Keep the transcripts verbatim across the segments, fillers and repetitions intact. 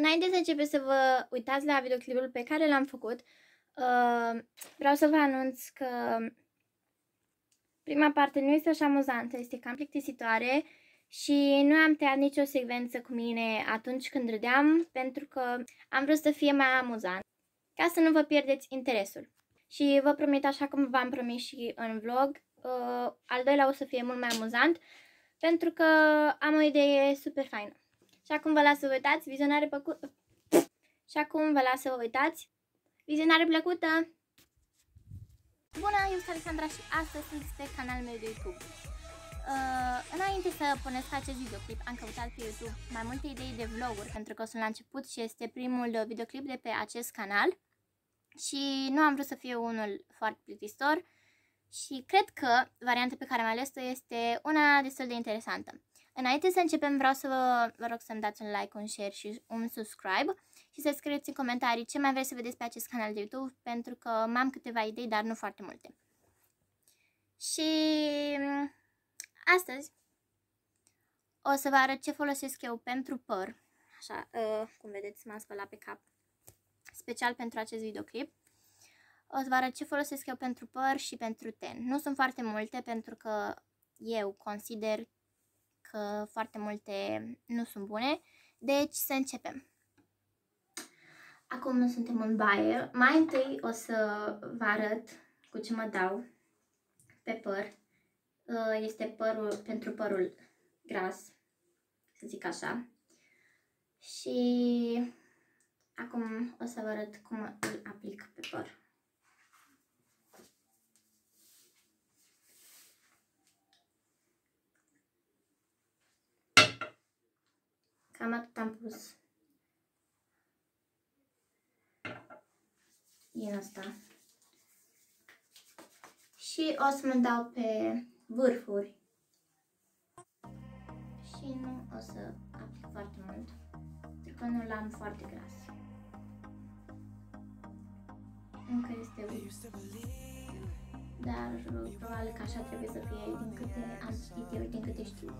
Înainte să începeți să vă uitați la videoclipul pe care l-am făcut, uh, vreau să vă anunț că prima parte nu este așa amuzantă, este cam plictisitoare și nu am tăiat nicio secvență cu mine atunci când râdeam, pentru că am vrut să fie mai amuzant, ca să nu vă pierdeți interesul. Și vă promit, așa cum v-am promis și în vlog, uh, al doilea o să fie mult mai amuzant, pentru că am o idee super faină. Și acum vă las să vă uitați, vizionare plăcută. Și acum vă las să vă uitați, vizionare plăcută. Bună, eu sunt Alexandra și astăzi sunt pe canalul meu de YouTube. Uh, înainte să puneți acest videoclip, am căutat pe YouTube mai multe idei de vloguri, pentru că sunt la început și este primul videoclip de pe acest canal. Și nu am vrut să fie unul foarte plictisitor și cred că varianta pe care am ales-o este una destul de interesantă. Înainte să începem, vreau să vă, vă rog să-mi dați un like, un share și un subscribe și să scrieți în comentarii ce mai vreți să vedeți pe acest canal de YouTube, pentru că am câteva idei, dar nu foarte multe. Și astăzi o să vă arăt ce folosesc eu pentru păr, așa, uh, cum vedeți, m-am spălat pe cap, special pentru acest videoclip. O să vă arăt ce folosesc eu pentru păr și pentru ten. Nu sunt foarte multe, pentru că eu consider că foarte multe nu sunt bune, deci să începem. Acum suntem în baie. Mai întâi o să vă arăt cu ce mă dau pe păr. Este părul pentru părul gras, să zic așa. Și acum o să vă arăt cum îl aplic pe păr. Cam atât am pus din asta. Și o să mă dau pe vârfuri. Și nu o să aplic foarte mult, pentru că nu l-am foarte gras. Încă este ușor, dar probabil că așa trebuie să fie, din câte am citit eu, din câte știu.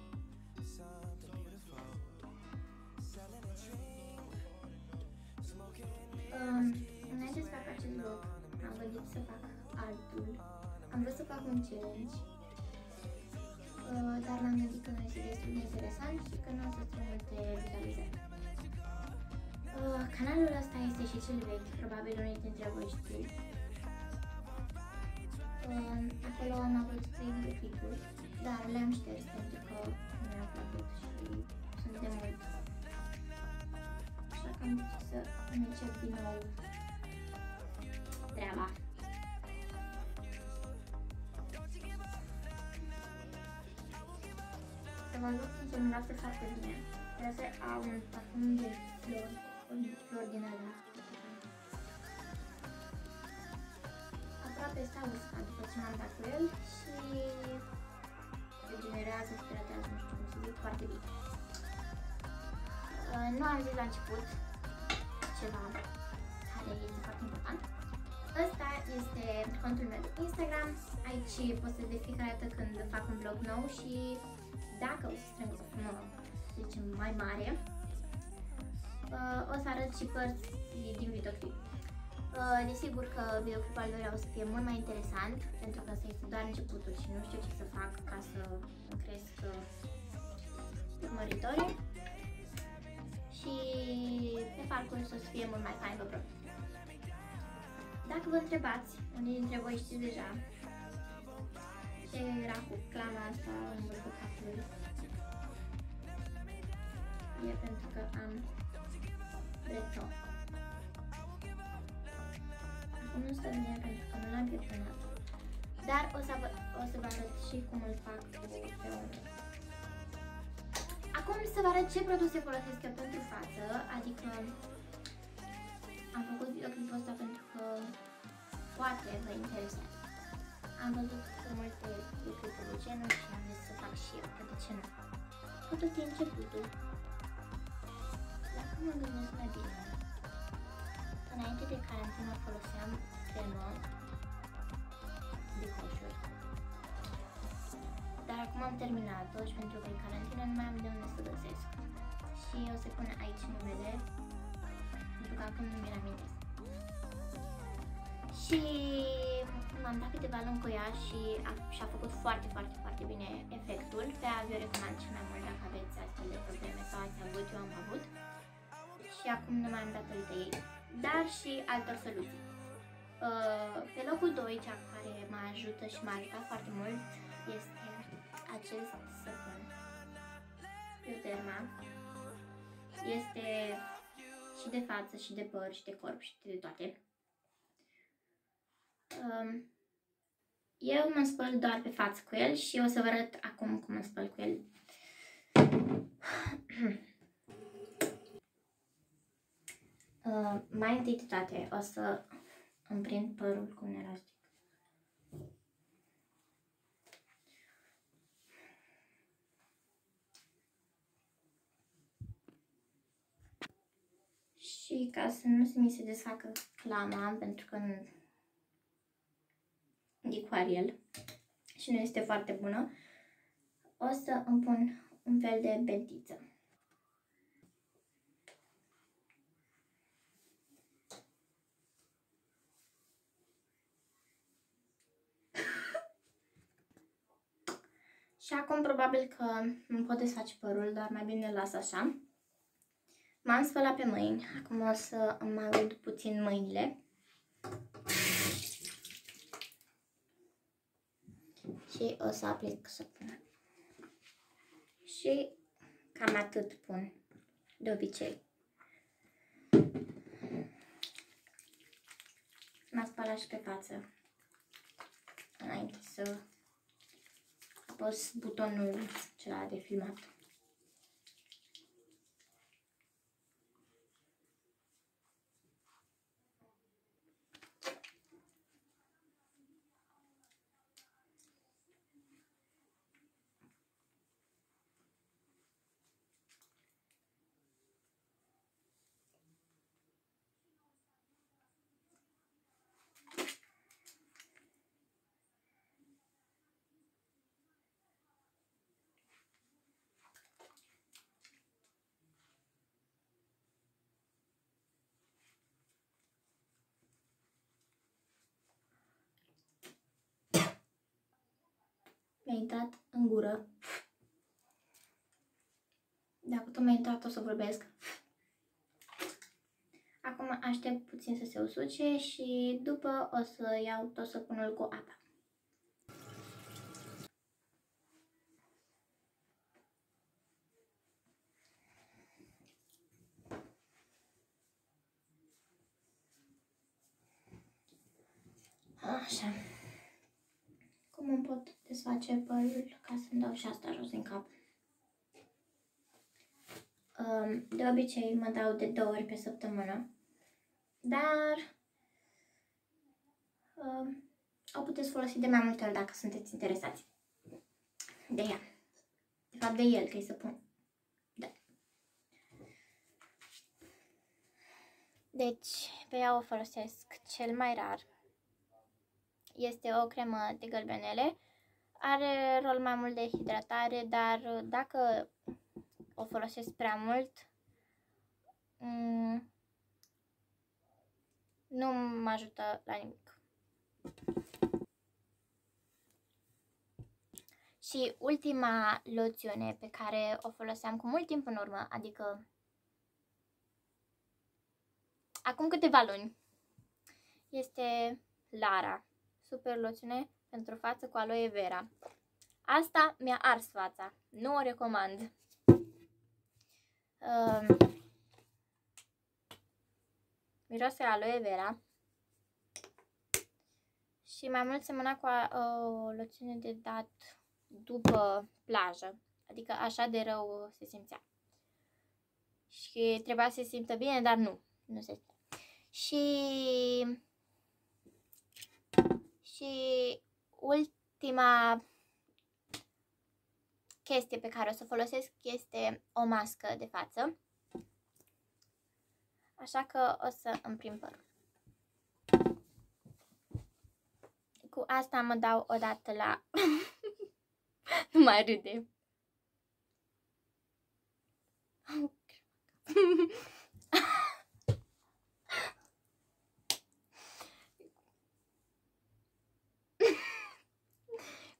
Um, înainte să fac acest vlog, am gândit să fac altul. Am vrut să fac un challenge, uh, dar m-am gândit că nu este destul de interesant și că nu o să strâng multe vizualizări. Uh, canalul ăsta este și cel vechi, probabil unii dintre voi știu. Uh, acolo am avut trei videoclipuri, dar le-am șters pentru că nu mi-au plăcut și sunt de mult. Așa că am zis să încep din nou treaba. Să vă duc să nu lasă foarte bine. Trebuie să au un parfum de flori, un flor din ăla. Aproape s-a uscat după ce m-am dat cu el și regenerează, se hidratează, nu știu cum să zic, foarte bine. Nu am zis la început ceva care este foarte important. Ăsta este contul meu de Instagram. Aici poți să vezi fiecare dată când fac un vlog nou și dacă o să strâng o sumă, să zicem, mai mare, o să arăt și părți din videoclip. Desigur că videoclipul al doilea o să fie mult mai interesant, pentru că ăsta este doar începutul și nu știu ce să fac ca să îmi cresc urmăritorii. Și pe parcurs o să fie mult mai fain, vă promit. Dacă vă întrebați, unii dintre voi știți deja ce era cu clama asta în vârful capului, e pentru că am breton. Acum nu stă bine pentru că nu l-am pieptănat, dar o să, vă, o să vă arăt și cum îl fac cu peonul. Acum să vă arăt ce produse folosesc eu pentru față, adică am făcut videoclipul ăsta pentru că poate vă interesează. Am văzut că multe videoclipuri de genul și am zis să fac și eu, că de ce nu? Totul e începutul. Dacă mă gândesc mai bine, înainte de carantină foloseam cremă de coșuri. Dar acum am terminat-o și pentru că e carantină nu mai am de unde să găsesc. Și o să pun aici numele acum nu mi-l amintesc. Și m-am dat câteva luni cu ea și a, și-a făcut foarte, foarte, foarte bine efectul. Pe aia vi-o recomand cel mai mult dacă aveți astfel de probleme sau ați avut, eu am avut. Și acum nu mai am datorită ei, dar și altor soluții. Pe locul doi, cea care mă ajută și m-a ajutat foarte mult, este acest săpun Bioderma. Este și de față, și de păr, și de corp, și de toate. Eu mă spăl doar pe față cu el și o să vă arăt acum cum mă spăl cu el. Uh, mai întâi de toate o să îmi prind părul cu un elastic. Și ca să nu se mi se desfacă clama, pentru că e cu Ariel și nu este foarte bună, o să îmi pun un fel de bentiță. Și acum probabil că nu pot desface părul, dar mai bine îl las așa. M-am spălat pe mâini, acum o să îmi mai ud puțin mâinile. Și o să aplic săpun. Și cam atât pun, de obicei. M-am spălat și pe față, înainte să apăs butonul acela de filmat. Mi-a intrat în gură. Dacă tot mi-a intrat, o să vorbesc. Acum aștept puțin să se usuce și după o să iau tot săpunul cu apa. Așa. Cum îmi pot desface părul ca să-mi dau și asta jos în cap? De obicei mă dau de două ori pe săptămână, dar o puteți folosi de mai multe ori dacă sunteți interesați de ea. De fapt de el, că-i săpun. Da. Deci pe ea o folosesc cel mai rar. Este o cremă de gălbenele. Are rol mai mult de hidratare, dar dacă o folosesc prea mult, nu mă ajută la nimic. Și ultima loțiune pe care o foloseam cu mult timp în urmă, adică acum câteva luni, este Lara. Super loțiune pentru față cu aloe vera. Asta mi-a ars fața. Nu o recomand. Um, miroase aloe vera. Și mai mult semăna cu o loțiune de dat după plajă. Adică așa de rău se simțea. Și trebuia să se simtă bine, dar nu. Nu se simțea. Și... Și ultima chestie pe care o să folosesc este o mască de față. Așa că o să îmi prind părul. Cu asta mă dau odată la... Nu mai râde.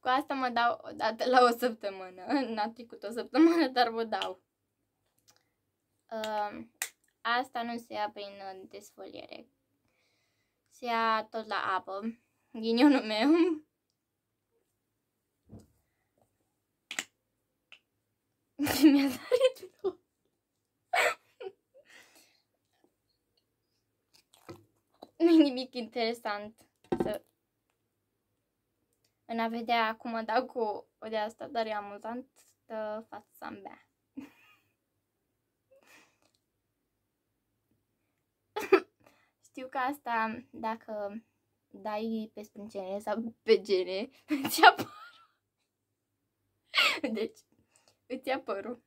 Cu asta mă dau o dată la o săptămână. N-a trecut o săptămână, dar mă dau. Uh, asta nu se ia prin desfoliere. Se ia tot la apă. Ghinionul meu. Mi-a sărit. Nu e nimic interesant să... în a vedea cum mă dau cu o de asta, dar e amuzant să fac sambea. Știu că asta, dacă dai pe sprâncene sau pe gene, îți ia părul. Deci, îți ia părul.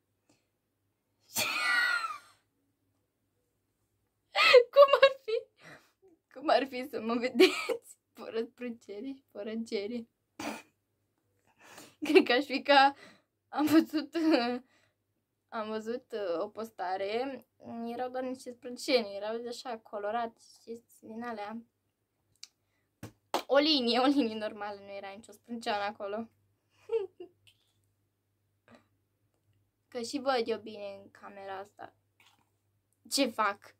Cum ar fi? Cum ar fi să mă vedeți fără sprâncene și fără gene? Cred că aș fi ca... Am văzut... Am văzut o postare, erau doar niște sprâncene, erau așa colorate și din alea. O linie, o linie normală, nu era nicio sprânceană acolo. Că și văd eu bine în camera asta. Ce fac?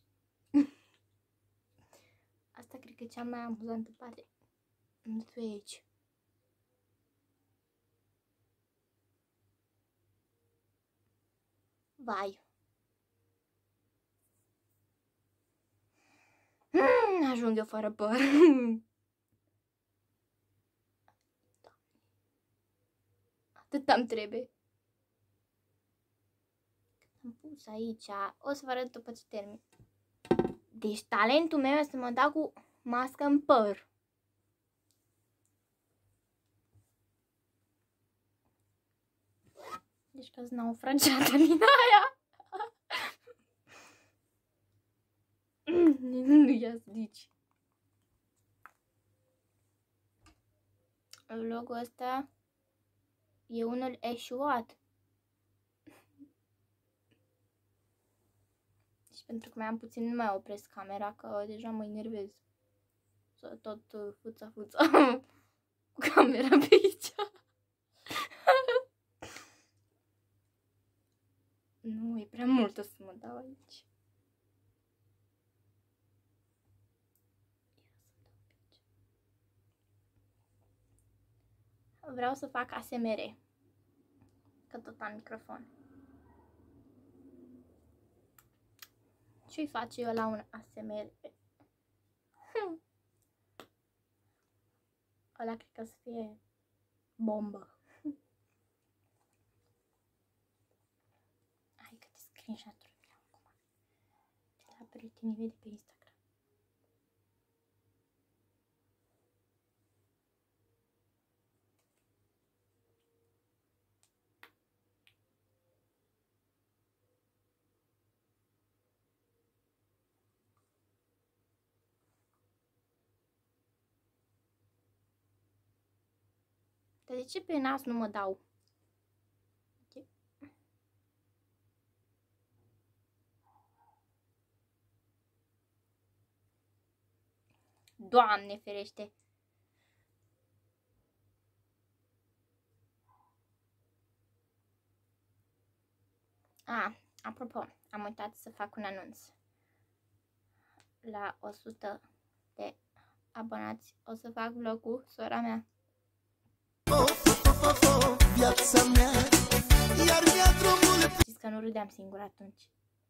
Asta cred că e cea mai amuzantă parte. Nu tu aici. Vai. Mm, ajung eu fără păr. Atât îmi trebuie. Am pus aici. O să vă arăt după ce termin. Deci talentul meu este să mă dau cu mască în păr. Deci că-s naufragiată din aia. Nu ies nici. Vlogul ăsta e unul eșuat. Deci pentru că mai am puțin, nu mai opresc camera, că deja mă enervez. Să tot fuța fuța cu camera pe aici. Nu, e prea multă să mă dau aici. Vreau să fac A S M R. Că tot am microfon. Ce-i face eu la un A S M R? Hm. Ăla cred că să fie bombă. Hai câte screenshot-uri vreau acum. De la prietenii mei de pe Instagram. Dar de ce pe nas nu mă dau? Okay. Doamne ferește! A, apropo, am uitat să fac un anunț. La o sută de abonați o să fac vlog cu sora mea. Viața mea, iar mi-a drumul. Știți că nu râdeam singur atunci.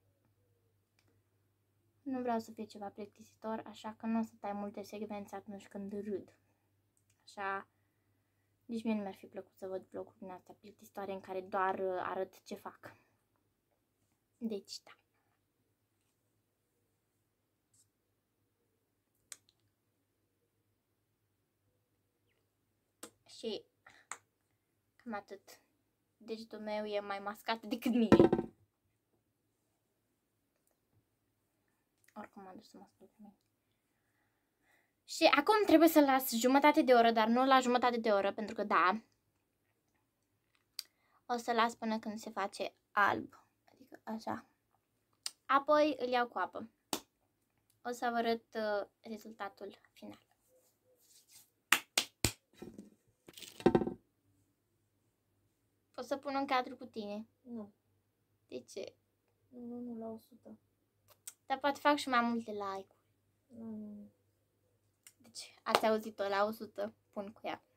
Nu vreau să fie ceva plictisitor, așa că nu o să tai multe secvențe atunci când râd. Așa, nici mie nu mi-ar fi plăcut să văd vloguri din astea plictisitoare în care doar arăt ce fac. Deci, da. Și cam atât. Degetul meu e mai mascat decât mine. Oricum m-am dus să mă spun pe mine. Și acum trebuie să las jumătate de oră, dar nu la jumătate de oră, pentru că da, o să las până când se face alb. Adică așa. Apoi îl iau cu apă. O să vă arăt uh, rezultatul final. să pun un cadru cu tine. Nu. De ce? Nu, nu, nu, la o sută. Dar poate fac și mai multe like-uri. Nu, nu, nu. Deci, ați auzit-o, la o sută pun cu ea.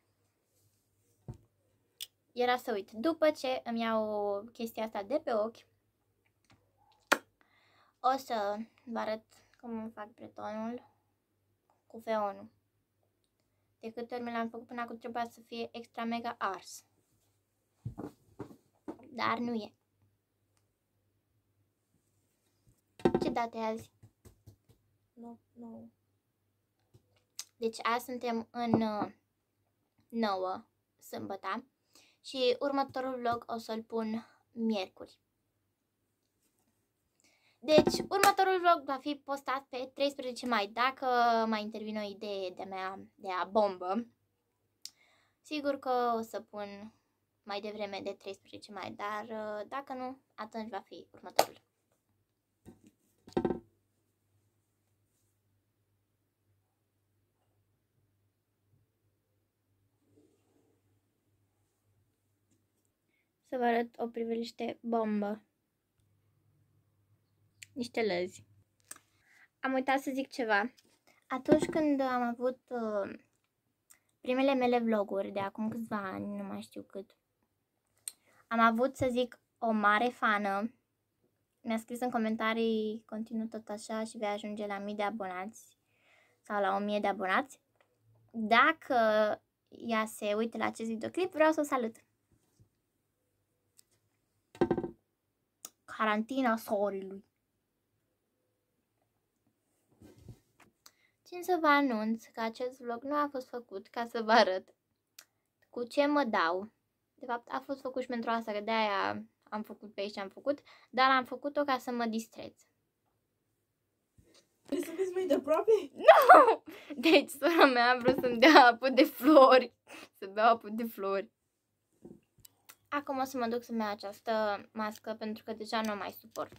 Era să uit. După ce îmi iau chestia asta de pe ochi, o să vă arăt cum îmi fac bretonul cu feonul. De câte ori mi l-am făcut până acum, trebuia să fie extra mega ars. Dar nu e. Ce date e azi? Nu, nu. Deci azi suntem în uh, nouă, sâmbătă. Și următorul vlog o să-l pun miercuri. Deci, următorul vlog va fi postat pe treisprezece mai. Dacă mai intervine o idee de mea de a bombă, sigur că o să pun mai devreme de treisprezece mai, dar dacă nu, atunci va fi următorul. Să vă arăt o priveliște bombă. Niște lăzi. Am uitat să zic ceva. Atunci când am avut uh, primele mele vloguri de acum câțiva ani, nu mai știu cât, am avut, să zic, o mare fană. Mi-a scris în comentarii, continuu tot așa și vei ajunge la mii de abonați sau la o mie de abonați. Dacă ea se uită la acest videoclip, vreau să o salut. Carantina sorului. Țin să vă anunț că acest vlog nu a fost făcut ca să vă arăt cu ce mă dau. De fapt, a fost făcut și pentru asta, că de-aia am făcut pe aici ce am făcut, dar am făcut-o ca să mă distrez. Vrei să vezi mai de aproape? Nu! Deci, sora mea a vrut să-mi dea apă de flori. Să beau apă de flori. Acum o să mă duc să-mi iau această mască, pentru că deja nu o mai suport.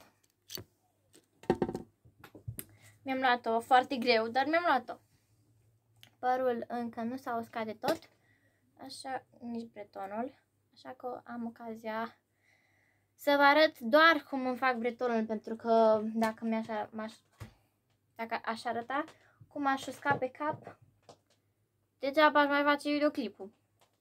Mi-am luat-o foarte greu, dar mi-am luat-o. Părul încă nu s-a uscat de tot, așa nici bretonul, așa că am ocazia să vă arăt doar cum îmi fac bretonul, pentru că dacă mi-aș, dacă aș arăta cum aș usca pe cap, degeaba aș mai face videoclipul.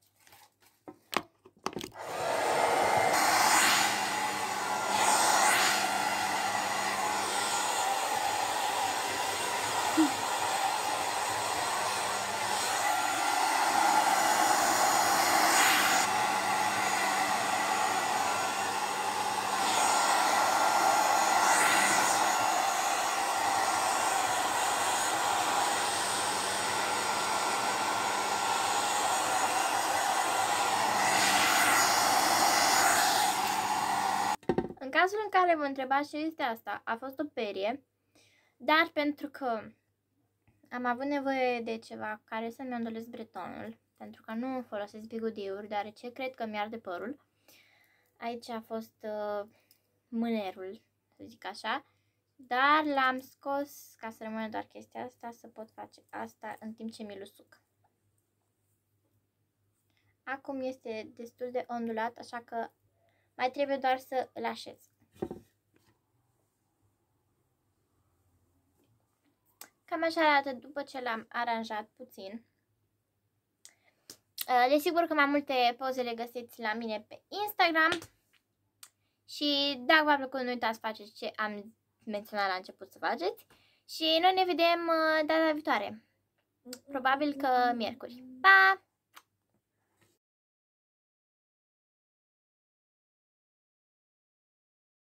În cazul în care vă întrebați ce este asta, a fost o perie, dar pentru că am avut nevoie de ceva care să-mi ondulez bretonul, pentru că nu folosesc bigudiuri, deoarece cred că mi-arde părul, aici a fost uh, mânerul, să zic așa, dar l-am scos ca să rămână doar chestia asta, să pot face asta în timp ce mi-l usuc. Acum este destul de ondulat, așa că mai trebuie doar să îl așez. Cam așa arată după ce l-am aranjat puțin. Desigur că mai multe poze le găsiți la mine pe Instagram. Și dacă v-a plăcut, nu uitați să faceți ce am menționat la început să faceți. Și noi ne vedem data viitoare. Probabil că miercuri. Pa!